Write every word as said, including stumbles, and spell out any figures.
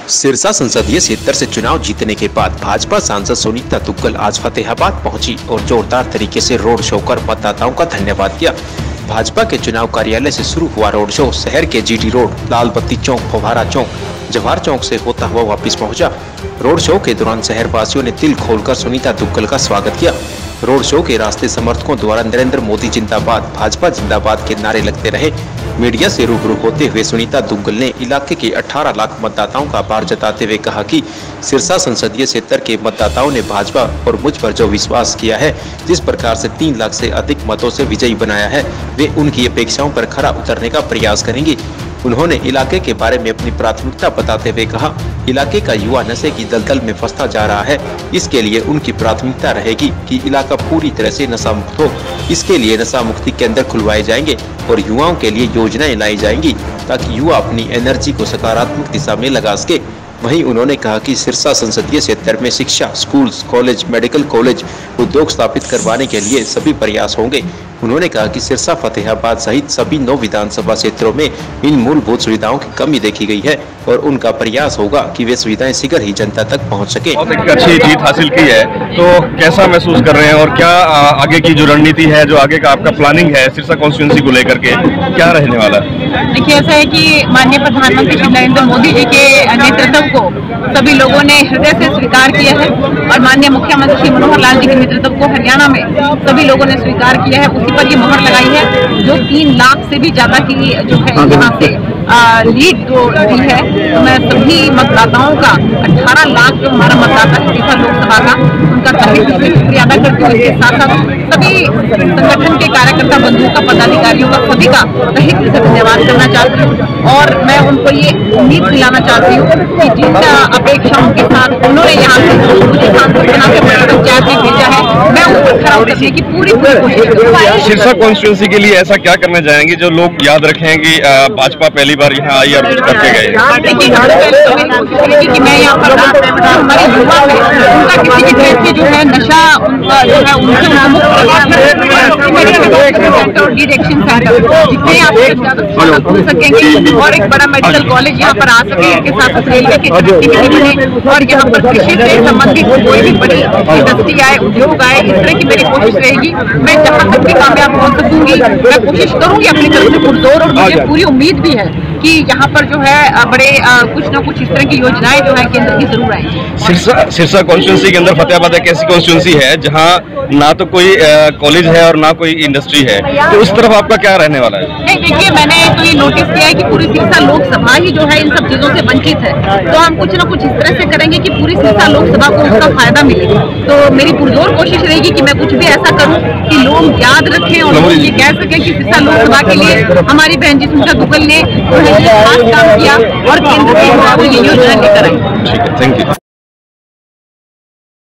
सिरसा संसदीय क्षेत्र से चुनाव जीतने के बाद भाजपा सांसद सुनीता दुग्गल आज फतेहाबाद पहुंची और जोरदार तरीके से रोड शो कर मतदाताओं का धन्यवाद किया। भाजपा के चुनाव कार्यालय से शुरू हुआ रोड शो शहर के जीटी रोड, लाल बत्ती चौक, फव्वारा चौक, जवाहर चौक से होता हुआ वापस पहुंचा। रोड शो के दौरान शहर वासियों ने दिल खोलकर सुनीता दुग्गल का स्वागत किया। रोड शो के रास्ते समर्थकों द्वारा नरेंद्र मोदी जिंदाबाद, भाजपा जिंदाबाद के नारे लगते रहे। मीडिया से रूबरू होते हुए सुनीता दुग्गल ने इलाके के अठारह लाख मतदाताओं का आभार जताते हुए कहा कि सिरसा संसदीय क्षेत्र के मतदाताओं ने भाजपा और मुझ पर जो विश्वास किया है, जिस प्रकार से तीन लाख से अधिक मतों से विजयी बनाया है, वे उनकी अपेक्षाओं पर खरा उतरने का प्रयास करेंगे। उन्होंने इलाके के बारे में अपनी प्राथमिकता बताते हुए कहा, इलाके का युवा नशे की दलदल में फंसता जा रहा है। इसके लिए उनकी प्राथमिकता रहेगी कि इलाका पूरी तरह से नशा मुक्त हो। इसके लिए नशा मुक्ति केंद्र खुलवाए जाएंगे और युवाओं के लिए योजनाएं लाई जाएंगी ताकि युवा अपनी एनर्जी को सकारात्मक दिशा में लगा सके। वहीं उन्होंने कहा कि सिरसा संसदीय क्षेत्र में शिक्षा, स्कूल, कॉलेज, मेडिकल कॉलेज, उद्योग स्थापित करवाने के लिए सभी प्रयास होंगे। उन्होंने कहा कि सिरसा, फतेहाबाद सहित सभी नौ विधानसभा क्षेत्रों में इन मूलभूत सुविधाओं की कमी देखी गई है और उनका प्रयास होगा कि वे सुविधाएं शीघ्र ही जनता तक पहुंच सके। बहुत एक अच्छी जीत हासिल की है, तो कैसा महसूस कर रहे हैं और क्या आगे की जो रणनीति है, जो आगे का आपका प्लानिंग है सिरसा कॉन्स्टिट्यूंसी को लेकर के, क्या रहने वाला है? देखिए, ऐसा है कि माननीय प्रधानमंत्री श्री नरेंद्र मोदी जी के नेतृत्व को सभी लोगों ने हृदय से स्वीकार किया है और माननीय मुख्यमंत्री श्री मनोहर लाल जी के नेतृत्व को हरियाणा में सभी लोगों ने स्वीकार किया है। उसी पर ये मुहर लगाई है जो तीन लाख से भी ज्यादा की जो है यहाँ से आ, लीड जो दी है। तो मैं सभी मतदाताओं का, अठारह लाख जो हमारा मतदाता है सिरसा लोकसभा का, उनका तहे दिल से शुक्रिया अदा करती हूँ। इसके साथ साथ सभी संगठन के कार्यकर्ता बंधुओं का, पदाधिकारियों का, सभी का तहे दिल से धन्यवाद करना चाहती हूँ और मैं उनको ये उम्मीद दिलाना चाहती हूँ कि जिनका अपेक्षा उनके साथ उन्होंने यहाँ से मुझे सांसद बना के पंचायत में भेजा है, मैं उस पर खरा उतरने की पूरी पूरी कोशिश करूँगी। सिरसा कॉन्स्टिट्यूंसी के लिए ऐसा क्या करना चाहेंगे जो लोग याद रखें कि भाजपा पहली बार यहाँ आई और कुछ करके गए? देखिए, कि मैं यहाँ पर हमारे युवा में उनका किसी भी तरह की जो है नशा उनका जो है उनसे और डिएडिक्शन सेंटर जितने आप ज्यादा खोल सकेंगे और एक बड़ा मेडिकल कॉलेज यहाँ पर आ सके। इसके साथ रेलवे की कनेक्टिविटी बने और यहाँ पर कृषि से संबंधित कोई भी बड़ी इंडस्ट्री आए, उद्योग आए, इस तरह की मेरी कोशिश रहेगी। मैं जहाँ तक भी कामयाब हो सकूंगी मैं कोशिश करूंगी अपनी तरफ से पुरजोर, और मुझे पूरी उम्मीद भी है कि यहाँ पर जो है बड़े आ, कुछ न कुछ इस तरह की योजनाएं जो है केंद्र की जरूर आएंगी। सिरसा सिरसा कॉन्स्टिट्यूंसी के अंदर फतेहाबाद एक ऐसी कॉन्स्टिट्यूंसी है जहाँ ना तो कोई कॉलेज है और ना कोई इंडस्ट्री है, तो उस तरफ आपका क्या रहने वाला है? नहीं, देखिए, मैंने तो ये नोटिस किया है कि पूरी सिरसा लोकसभा ही जो है इन सब चीजों से वंचित है, तो हम कुछ न कुछ इस तरह से करेंगे कि पूरी सिरसा लोकसभा को उसका फायदा मिले। तो मेरी पुरजोर कोशिश रहेगी कि मैं कुछ भी ऐसा करूँ कि लोग याद रखें और लोग ये कह सकें कि सिरसा लोकसभा के लिए हमारी बहन जी सुनीता दुग्गल ने खास काम किया और केंद्र से ये योजना लेकर आई। ठीक है, थैंक यू।